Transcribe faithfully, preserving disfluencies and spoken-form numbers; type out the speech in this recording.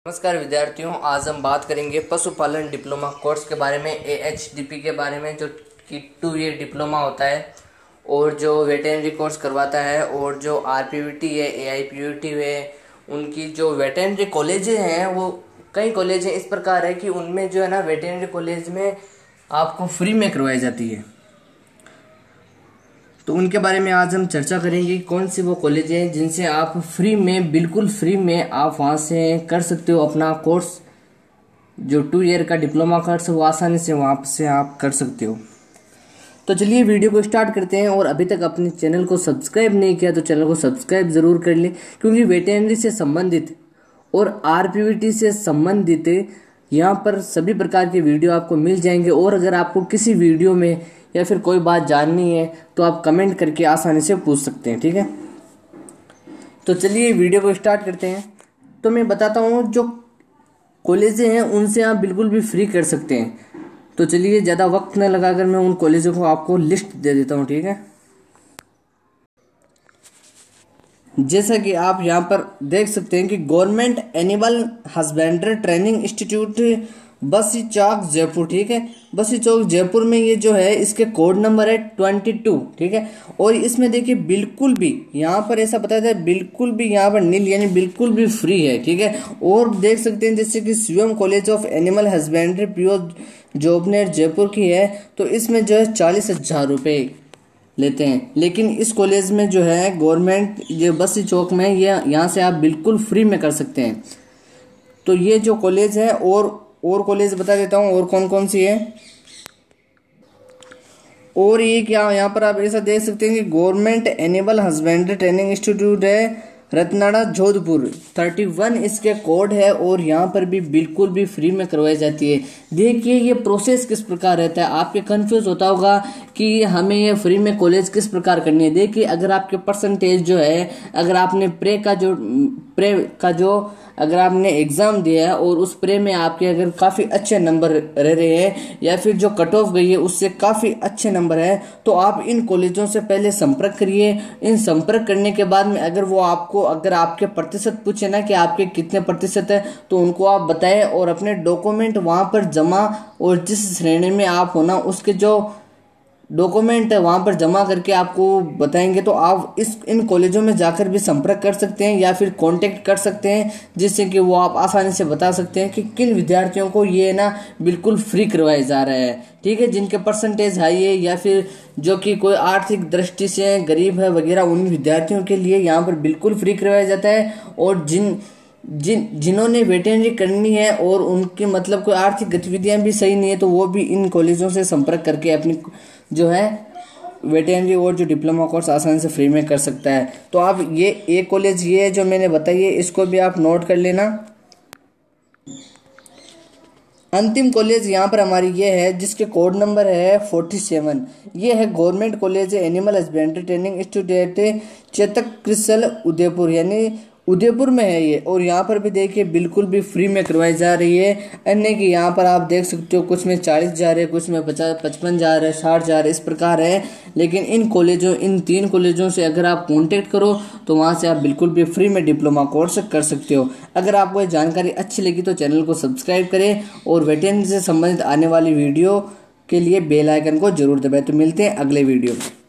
नमस्कार विद्यार्थियों, आज हम बात करेंगे पशुपालन डिप्लोमा कोर्स के बारे में, ए एच डी पी के बारे में, जो कि टू ईयर डिप्लोमा होता है और जो वेटेनरी कोर्स करवाता है। और जो आर पी वी टी है, A I P V T है, उनकी जो वेटेनरी कॉलेज हैं वो कई कॉलेज हैं इस प्रकार है कि उनमें जो है ना वेटेनरी कॉलेज में आपको फ्री में करवाई जाती है। तो उनके बारे में आज हम चर्चा करेंगे, कौन सी वो कॉलेज हैं जिनसे आप फ्री में, बिल्कुल फ्री में आप वहाँ से कर सकते हो अपना कोर्स। जो टू ईयर का डिप्लोमा कोर्स है वो आसानी से वहाँ से आप कर सकते हो। तो चलिए वीडियो को स्टार्ट करते हैं। और अभी तक अपने चैनल को सब्सक्राइब नहीं किया तो चैनल को सब्सक्राइब ज़रूर कर लें, क्योंकि वेटेनरी से संबंधित और आर पी वी टी से संबंधित यहाँ पर सभी प्रकार की वीडियो आपको मिल जाएंगे। और अगर आपको किसी वीडियो में या फिर कोई बात जाननी है तो आप कमेंट करके आसानी से पूछ सकते हैं, ठीक है। तो चलिए वीडियो को स्टार्ट करते हैं। तो मैं बताता हूँ जो कॉलेजें हैं उनसे आप बिल्कुल भी फ्री कर सकते हैं। तो चलिए ज़्यादा वक्त न लगाकर मैं उन कॉलेजों को आपको लिस्ट दे देता हूँ, ठीक है। जैसा कि आप यहाँ पर देख सकते हैं कि government animal husbandry training institute Bassi Chowk Jaipur, ठीक है। बसी चौक जयपुर में ये जो है इसके कोड नंबर है ट्वेंटी टू, ठीक है। और इसमें देखिए बिल्कुल भी यहाँ पर ऐसा बताया था, बिल्कुल भी यहाँ पर नील यानी बिल्कुल भी फ्री है, ठीक है। और देख सकते हैं जैसे कि Shivam college of animal husbandry PO Jobner Jaipur की है, तो इसमें जो है चालीस हजार रुपये लेते हैं। लेकिन इस कॉलेज में जो है गवर्नमेंट ये बसी चौक में, ये यहाँ से आप बिल्कुल फ्री में कर सकते हैं। तो ये जो कॉलेज है, और और कॉलेज बता देता हूँ और कौन कौन सी है। और ये क्या यहाँ पर आप ऐसा देख सकते हैं कि government animal husbandry training institute है रत्नाड़ा जोधपुर, थर्टी वन इसके कोड है। और यहाँ पर भी बिल्कुल भी फ्री में करवाई जाती है। देखिए ये प्रोसेस किस प्रकार रहता है, आपके कंफ्यूज होता होगा कि हमें ये फ्री में कॉलेज किस प्रकार करनी है। देखिए अगर आपके परसेंटेज जो है, अगर आपने प्रे का जो प्रे का जो अगर आपने एग्जाम दिया है और उस प्रे में आपके अगर काफ़ी अच्छे नंबर रह रहे हैं या फिर जो कट ऑफ गई है उससे काफ़ी अच्छे नंबर है, तो आप इन कॉलेजों से पहले संपर्क करिए। इन संपर्क करने के बाद में अगर वो आपको अगर आपके प्रतिशत पूछे ना कि आपके कितने प्रतिशत है, तो उनको आप बताएं और अपने डॉक्यूमेंट वहाँ पर जमा, और जिस श्रेणी में आप हो ना उसके जो डॉक्यूमेंट वहाँ पर जमा करके आपको बताएंगे, तो आप इस इन कॉलेजों में जाकर भी संपर्क कर सकते हैं या फिर कांटेक्ट कर सकते हैं, जिससे कि वो आप आसानी से बता सकते हैं कि किन विद्यार्थियों को ये ना बिल्कुल फ्री करवाया जा रहा है, ठीक है। जिनके परसेंटेज हाई है या फिर जो कि कोई आर्थिक दृष्टि से गरीब है वगैरह, उन विद्यार्थियों के लिए यहाँ पर बिल्कुल फ्री करवाया जाता है। और जिन जिन जिन्होंने वेटेनरी करनी है और उनकी मतलब कोई आर्थिक गतिविधियां भी सही नहीं है, तो वो भी इन कॉलेजों से संपर्क करके अपनी जो है वेटेनरी और जो डिप्लोमा कोर्स आसानी से फ्री में कर सकता है। तो आप ये एक कॉलेज ये जो मैंने बताई है इसको भी आप नोट कर लेना। अंतिम कॉलेज यहाँ पर हमारी ये है जिसके कोड नंबर है फोर्टी सेवन। ये है government college animal husbandry training institute Chetak Krishal Udaipur, यानी उदयपुर में है ये। और यहाँ पर भी देखिए बिल्कुल भी फ्री में करवाई जा रही है। अन्य कि यहाँ पर आप देख सकते हो कुछ में चालीस जा रहे हैं, कुछ में पचास पचपन जा रहे हैं, साठ जा रहे हैं, इस प्रकार है। लेकिन इन कॉलेजों इन तीन कॉलेजों से अगर आप कांटेक्ट करो तो वहाँ से आप बिल्कुल भी फ्री में डिप्लोमा कोर्स कर सकते हो। अगर आपको ये जानकारी अच्छी लगी तो चैनल को सब्सक्राइब करें और वेटेनरी से संबंधित आने वाली वीडियो के लिए बेल आइकन को जरूर दबाएं। तो मिलते हैं अगले वीडियो में।